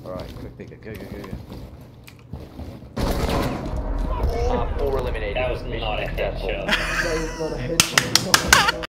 Alright, quick pick. Go. Op 4 eliminated. That was not a headshot. That was not a headshot.